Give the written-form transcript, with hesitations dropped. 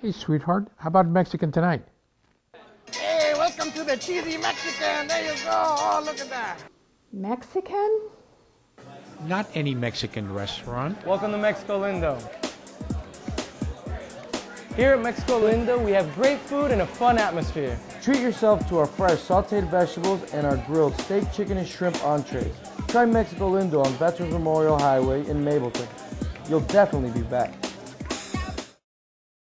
Hey, sweetheart, how about Mexican tonight? Hey, welcome to the cheesy Mexican. There you go. Oh, look at that. Mexican? Not any Mexican restaurant. Welcome to Mexico Lindo. Here at Mexico Lindo, we have great food and a fun atmosphere. Treat yourself to our fresh sauteed vegetables and our grilled steak, chicken, and shrimp entrees. Try Mexico Lindo on Veterans Memorial Highway in Mableton. You'll definitely be back.